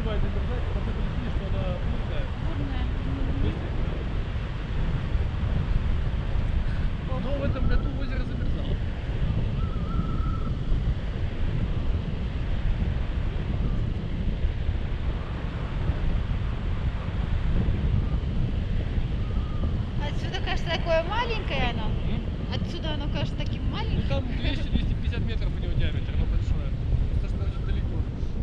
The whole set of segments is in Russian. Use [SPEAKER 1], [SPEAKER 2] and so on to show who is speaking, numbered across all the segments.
[SPEAKER 1] успевает замерзать, потом ты видишь, что она бурная.
[SPEAKER 2] Бурная.
[SPEAKER 1] Быстренько. Но в этом году озеро замерзало.
[SPEAKER 2] Отсюда кажется такое маленькое оно. Отсюда оно кажется таким
[SPEAKER 1] Ну
[SPEAKER 2] маленьким.
[SPEAKER 1] там 200-250 метров у него диаметр, но большое. Достаточно очень далеко.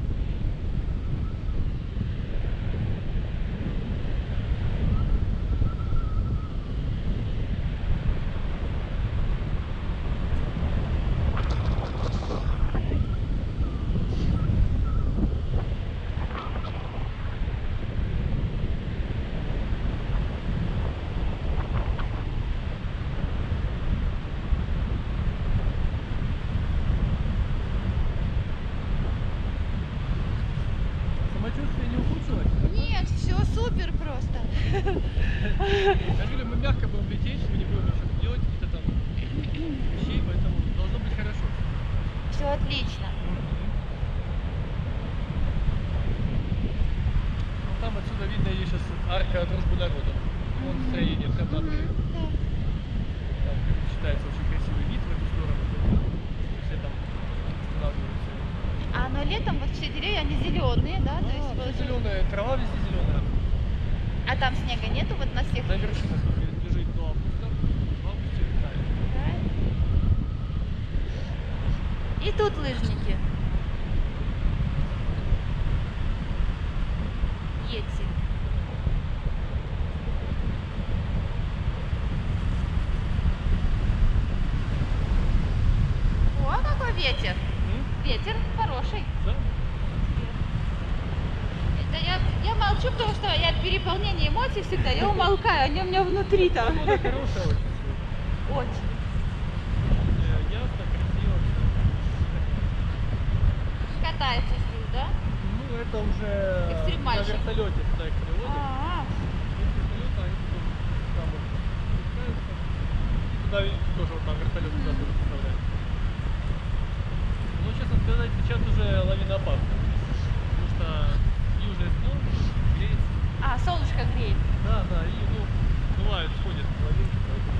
[SPEAKER 1] Самочувствие не ухудшилось?
[SPEAKER 2] Нет, все супер просто.
[SPEAKER 1] Я говорю, мы мягко будем лететь, мы не будем ничего делать, какие-то там вещей, поэтому должно быть хорошо.
[SPEAKER 2] Все отлично.
[SPEAKER 1] Ну, там отсюда видно есть сейчас арка дружбы народов. Вон строение канатные.
[SPEAKER 2] Да.
[SPEAKER 1] Там считается очень красивый вид в эту сторону. Все там останавливаются.
[SPEAKER 2] А но летом вот все деревья, они зеленые, да? То есть вот-
[SPEAKER 1] зеленая, трава везде зеленая.
[SPEAKER 2] А там снега нету вот на всех?
[SPEAKER 1] На вершинах лежит до августа. В августе тает.
[SPEAKER 2] Да. И тут лыжники. Йети. О, какой ветер! Ветер хороший.
[SPEAKER 1] Да?
[SPEAKER 2] Это я молчу, потому что я от переполнения эмоций всегда, я умолкаю, они у меня внутри там.
[SPEAKER 1] Погода хорошая очень сегодня.
[SPEAKER 2] Очень.
[SPEAKER 1] Ясно, красиво.
[SPEAKER 2] Катается здесь, да?
[SPEAKER 1] Ну, это уже на
[SPEAKER 2] Экстремальщик.
[SPEAKER 1] вертолете туда их приводят.
[SPEAKER 2] А,
[SPEAKER 1] Есть вертолет, они потом там вот спускаются. И туда тоже вот там вертолет туда тоже доставляют. Ну, честно сказать, сейчас уже лавина опасна. Потому что южное дно греется.
[SPEAKER 2] солнышко греет.
[SPEAKER 1] Да, да, и ну, бывает, сходит лавинки, поэтому.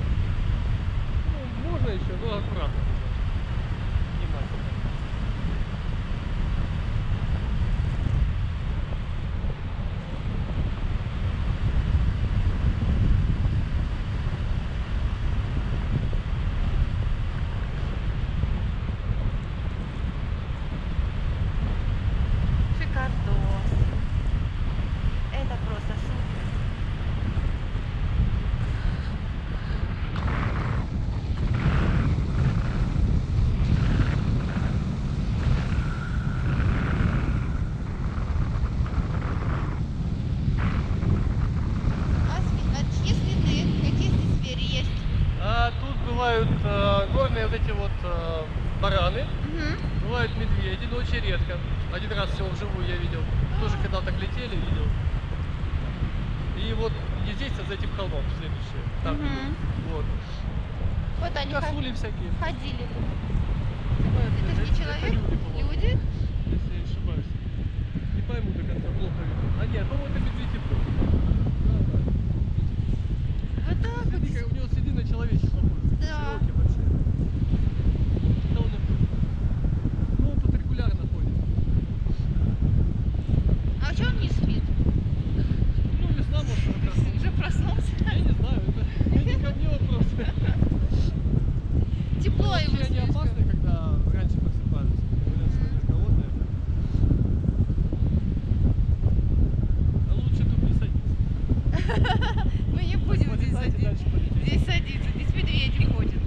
[SPEAKER 1] Ну, можно еще, но аккуратно. Внимательно.
[SPEAKER 2] Шикардос. Это просто супер. А чьи следы? Какие здесь звери есть?
[SPEAKER 1] А тут бывают горные вот эти вот бараны,
[SPEAKER 2] Угу.
[SPEAKER 1] бывают медведи, но очень редко. Один раз всего вживую я видел. Тоже когда так летели, видел. И вот не здесь, а за этим холмом следующее. Там
[SPEAKER 2] Мгм.
[SPEAKER 1] идут. Вот.
[SPEAKER 2] Вот они
[SPEAKER 1] Косули всякие.
[SPEAKER 2] ходили.
[SPEAKER 1] Это
[SPEAKER 2] Это же не человек?
[SPEAKER 1] люди, по-моему.
[SPEAKER 2] Люди?
[SPEAKER 1] Если я не ошибаюсь. Не пойму до конца, плохо видно. А нет, по-моему, это медведь и был. Да, да.
[SPEAKER 2] Вот так вот.
[SPEAKER 1] Следы, у него следы на человече похожи.
[SPEAKER 2] Да.
[SPEAKER 1] Широкие, большие. Да он и был. Ну, он тут регулярно ходит.
[SPEAKER 2] А что он не спит?
[SPEAKER 1] Ну, весна, может, он проснулся.
[SPEAKER 2] Уже проснулся?
[SPEAKER 1] Я не знаю, это не ко мне вопрос.
[SPEAKER 2] Тепло ему
[SPEAKER 1] Вообще они
[SPEAKER 2] слишком.
[SPEAKER 1] опасны, когда раньше просыпаются. Говорят, что они голодные. А лучше тут не садиться.
[SPEAKER 2] Мы не будем здесь
[SPEAKER 1] Полетайте,
[SPEAKER 2] садиться.
[SPEAKER 1] дальше полетите.
[SPEAKER 2] Здесь садиться. Здесь медведи ходят.